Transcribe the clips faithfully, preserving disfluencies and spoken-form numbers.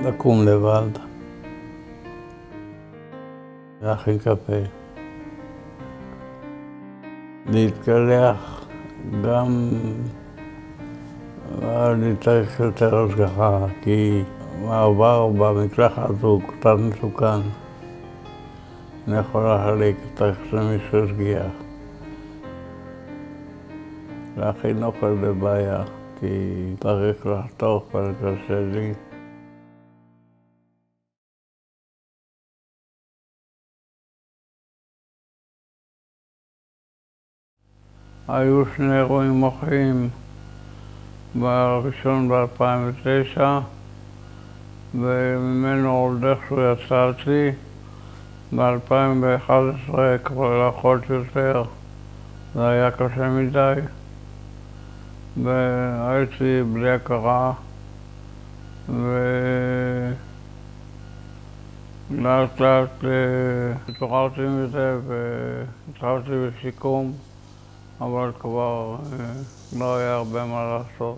לקום לבד, להכין קפה, להתקלח, גם אני צריך יותר השגחה, כי מעבר במקלחת הוא קצת מסוכן. אני יכול להחליק, צריך שמישהו ישגיח. להכין אוכל בבעיה, כי צריך לחתוך ולקשה לי. היו שני אירועים מוחיים, בראשון ב-אלפיים ותשע, וממנו עוד איכשהו יצאתי. ב-אלפיים ואחת עשרה כבר יכולתי יותר, זה היה קשה מדי, והייתי בלי הכרה, ולאט לאט התעוררתי מזה והתחלתי בשיקום, אבל כבר לא היה הרבה מה לעשות.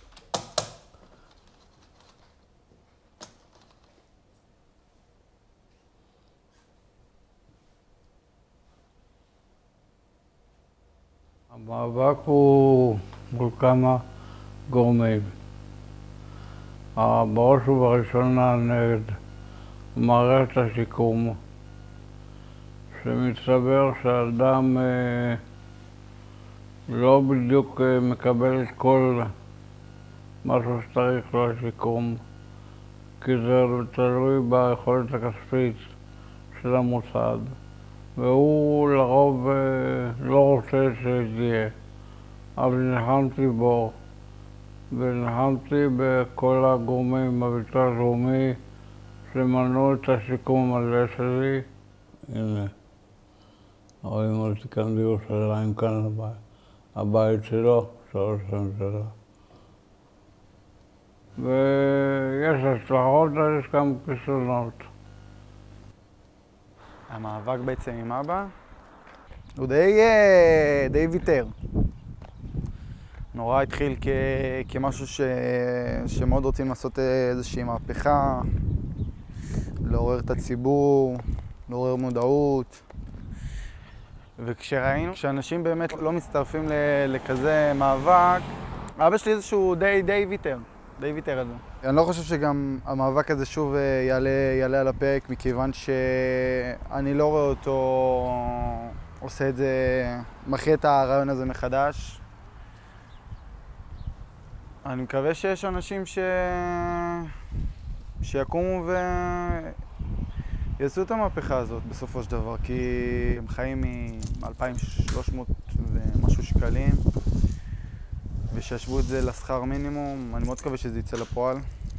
המאבק הוא מול כמה גורמים. בראש ובראשונה נגד מערכת השיקום, שמסתבר שהאדם לא בדיוק מקבל את כל משהו שצריך לו לשיקום, כי זה תלוי ביכולת הכספית של המוסד, והוא לרוב לא רוצה שזה, אבל נלחמתי בו, ונלחמתי בכל הגורמים בביטוח הלאומי שמנעו את השיקום המלא שלי. הנה, רואים אותי כאן בירושלים, כאן הבית, הבית שלו, של ראש הממשלה. ויש הצלחות, יש גם כישלונות. המאבק בעצם עם אבא הוא די, די ויתר. נורא התחיל כ, כמשהו ש, שמאוד רוצים לעשות איזושהי מהפכה, לעורר את הציבור, לעורר מודעות. וכשראינו שאנשים באמת לא מצטרפים לכזה מאבק, אבא שלי איזשהו די, די ויתר, די ויתר על זה. אני לא חושב שגם המאבק הזה שוב יעלה, יעלה על הפרק, מכיוון שאני לא רואה אותו עושה את זה, מכריע את הרעיון הזה מחדש. אני מקווה שיש אנשים ש... שיקומו ויעשו את המהפכה הזאת בסופו של דבר, כי הם חיים מ-אלפיים ושלוש מאות ומשהו שקלים, ושישבו את זה לשכר מינימום. אני מאוד מקווה שזה יצא לפועל.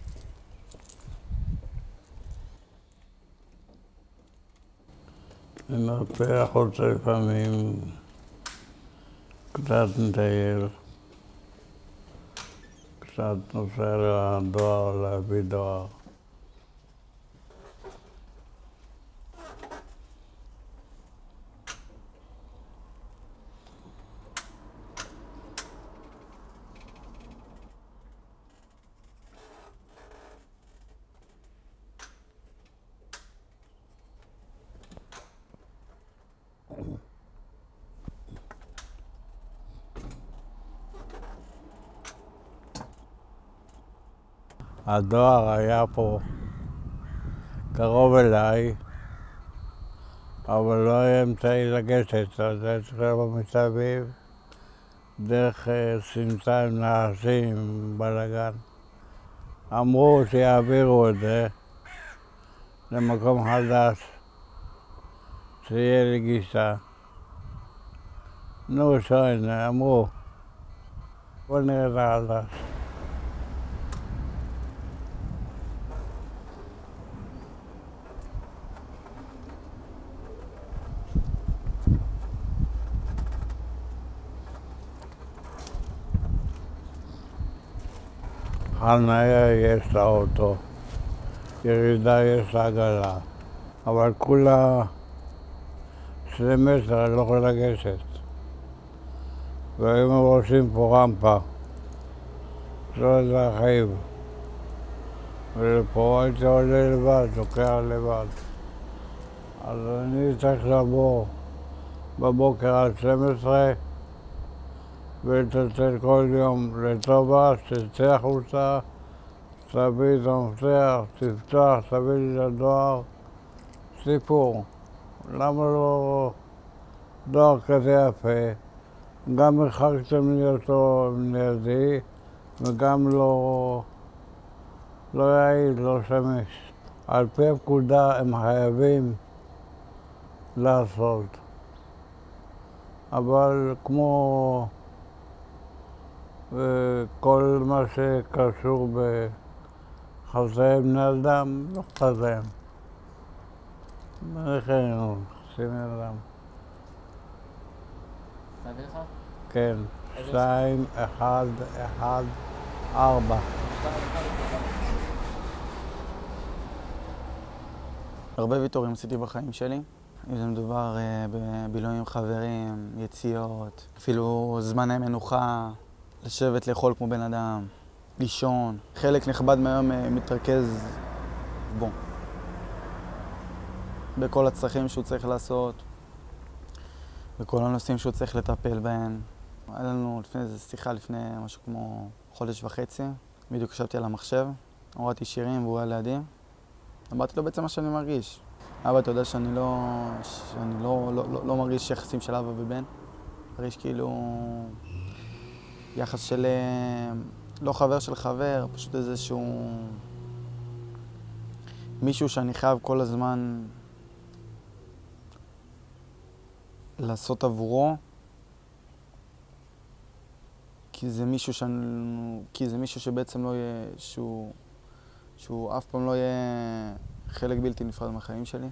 אני מרפא החוצה לפעמים, קצת מטייל, קצת נוסע לדואר, להביא דואר. הדואר היה פה קרוב אליי, אבל לא היה אמצעי לגשת, אז היה צריך לבוא מסביב, דרך סמטה עם נעשים, בלגן. אמרו שיעבירו את זה למקום חדש, שיהיה לי גישה. נו, שוין, אמרו, בוא נראה את החדש. חניה יש לאוטו, ירידה יש לעגלה, אבל כולה שני מטר אני לא יכול לגשת. והיום הם עושים פה רמפה, לא להרחיב. ולפה הייתי עולה לבד, לוקח לבד. אז אני צריך לבוא בבוקר עד שתים עשרה ולצלצל כל יום לטובה, שתצא החוצה, תביא את המפתח, תפתח, תביא לי את הדואר. סיפור. למה לא דואר כזה יפה? גם הרחקתם לי אותו לידי וגם לא, לא יעיל, לא שמש. על פי הפקודה הם חייבים לעשות. אבל כמו כל מה שקשור בחיי בני אדם, לא אכפת להם. חיינו, חצי בני אדם. להביא לך? כן, שתיים, אחד, אחד, ארבע. הרבה ויתורים עשיתי בחיים שלי. אם זה מדובר בבילויים עם חברים, יציאות, אפילו זמני מנוחה, לשבת לאכול כמו בן אדם, לישון. חלק נכבד מהיום מתרכז בו. בכל הצרכים שהוא צריך לעשות, בכל הנושאים שהוא צריך לטפל בהם. היה לנו לפני איזו שיחה לפני משהו כמו חודש וחצי. בדיוק ישבתי על המחשב, הורדתי שירים והוא היה לידי. אמרתי לו בעצם מה שאני מרגיש. אבא, אתה יודע שאני לא, שאני לא, לא, לא, לא מרגיש יחסים של אבא ובן. מרגיש כאילו יחס של לא חבר של חבר, פשוט איזשהו מישהו שאני חייב כל הזמן לעשות עבורו, כי זה מישהו שאני, כי זה מישהו שבעצם לא יהיה, שהוא, שהוא אף פעם לא יהיה חלק בלתי נפרד מהחיים שלי.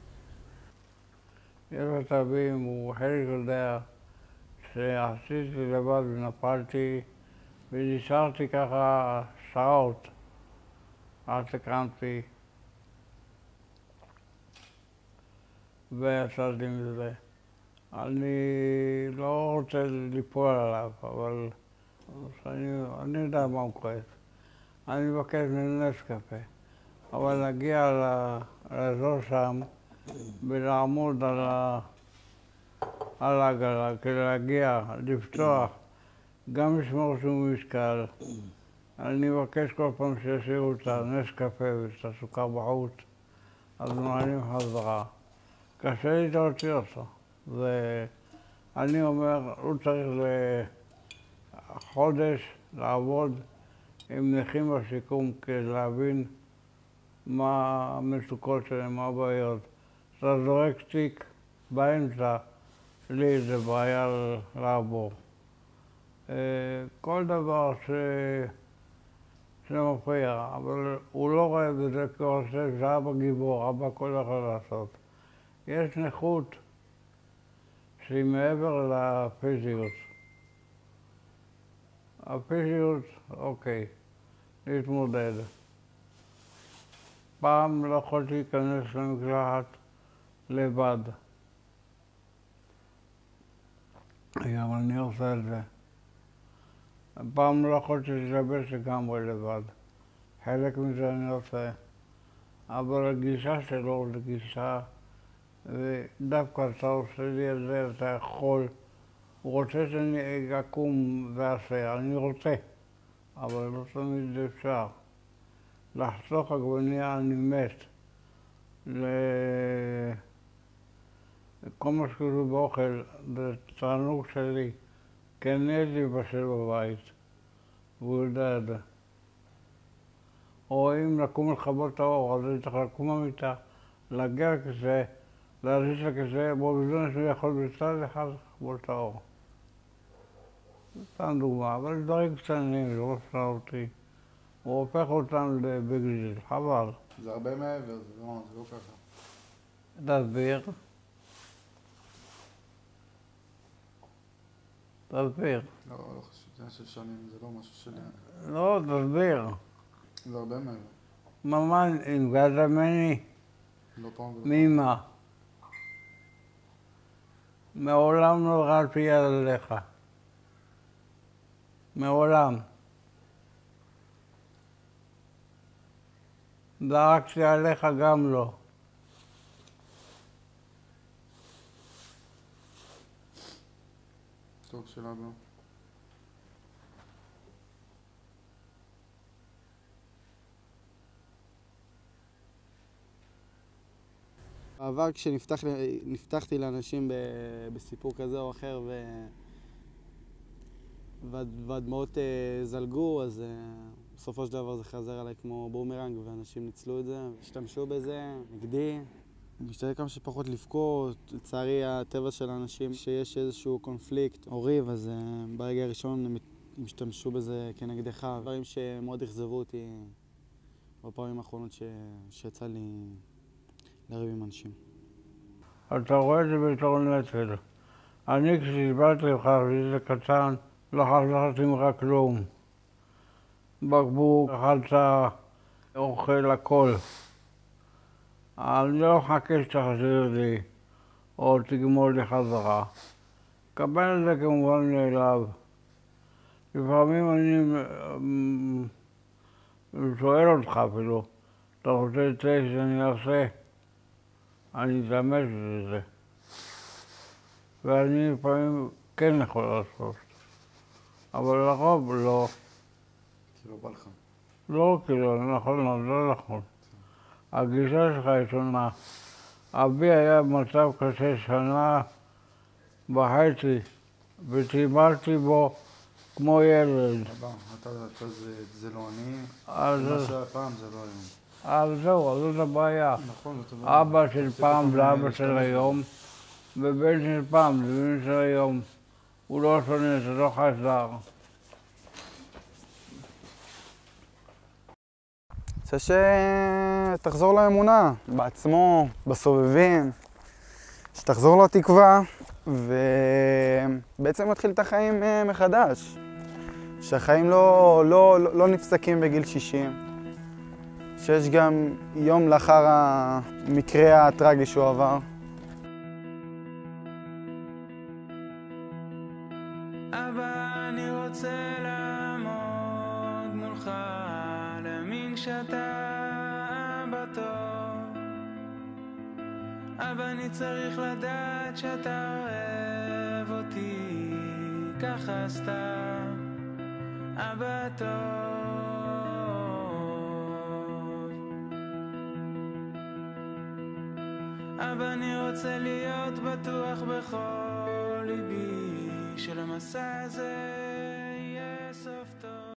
ילד אבים הוא חלק יודע שעשיתי לבד ונפלתי ונשארתי ככה שעות עד שקמתי ויצאתי מזה. אני לא רוצה ליפול עליו, אבל אני, אני יודע מה הוא כועס. אני מבקש מנס קפה, אבל להגיע לאזור שם ולעמוד על, ה, על העגלה כדי להגיע, לפתוח, גם לשמור שום משקל. אני מבקש כל פעם שישאירו את הנס קפה ואת הסוכר בחוץ, אז מעלים חזרה. קשה לי להוציא אותו. ואני אומר, הוא צריך לחודש לעבוד עם נכים בשיקום כדי להבין מה המצוקות שלהם, מה הבעיות. אתה זורק תיק באמצע, לי זה בעיה לעבור. כל דבר ש... שמפריע, אבל הוא לא רואה בזה כעושה שאבא גיבור, אבא הכל יכול לעשות. יש נכות שהיא מעבר לפיזיות. הפיזיות, אוקיי, להתמודד. פעם לא יכולתי להיכנס למקלחת לבד. גם אני עושה את זה. פעם לא יכולתי להתלבש לגמרי לבד. חלק מזה אני עושה. אבל הגישה שלו זה גישה, ודווקא אתה עושה לי את זה, אתה יכול. הוא רוצה שאני אקום ואעשה, אני רוצה, אבל לא תמיד אפשר. לחסוך עגבנייה אני מת. לכל מה שקשור באוכל, זה תענוג שלי. כן, יש לי בשל בבית, והוא יודע את זה. או אם לקום לכבות את האור, אז אני צריך לקום במיטה, להגיע לכיסא, להזיז לכיסא, בו בזמן שהוא יכול בצד אחד לכבות את האור. סתם דוגמה, אבל דברים קטנים, לא עושה אותי. הוא הופך אותם לבגליל, חבל. זה הרבה מעבר, זה לא, זה לא ככה. תסביר. תסביר. לא, לא חשוב, זה של שנים, זה לא משהו שלי. לא, תסביר. זה הרבה מעבר. ממש, נפגעת ממני? לא פעם ולא. ממה? מעולם לא רצתי יד עליך. מעולם. דאגתי עליך גם לא. טוב, שאלה הבאה. בעבר כשנפתחתי לאנשים בסיפור כזה או אחר והדמעות זלגו, אז בסופו של דבר זה חזר עליי כמו בומרנג ואנשים ניצלו את זה, השתמשו בזה נגדי. משתדל כמה שפחות לבכות. לצערי הטבע של האנשים שיש איזשהו קונפליקט או ריב, אז ברגע הראשון הם השתמשו בזה כנגדך. דברים שמאוד אכזבו אותי בפעמים האחרונות ש... שיצא לי לריב עם אנשים. אתה רואה את זה בתור נטל. אני כשדיברתי לך וזה קטן, לא חזרתי ממך כלום. בקבוק, אכלת, אוכל, הכל. אני לא מחכה שתחזיר לי או תגמור לי חזרה. קבל את זה כמובן מאליו. לפעמים אני שואל אותך אפילו, אתה רוצה את זה שאני אעשה? אני אתאמץ בזה. ואני לפעמים כן יכול לעשות. אבל לרוב לא. כי לא בא לך. לא, כי לא נכון, לא נכון. הגישה שלך היא שונה. אבי היה במצב קשה שנה וחצי, וטיפלתי בו כמו ילד. אבא, אתה זה לא אני, אז מה שהיה פעם זה לא היום. אז זהו, זאת הבעיה. נכון, זאת הבעיה. אבא של פעם זה אבא של היום, ובן של פעם זה בן של היום. הוא לא שונה, זה לא חזר. רוצה שתחזור לאמונה, בעצמו, בסובבים, שתחזור לתקווה, ובעצם מתחיל את החיים מחדש. שהחיים לא, לא, לא, לא נפסקים בגיל שישים. שיש גם יום לאחר המקרה הטרגי שהוא עבר. אבא, אני רוצה לעמוד מולך, להאמין שאתה אבא טוב. אבא, אני צריך לדעת שאתה אוהב אותי ככה סתם, אבא טוב. אבא, אני רוצה להיות בטוח בכל ליבי שלמסע הזה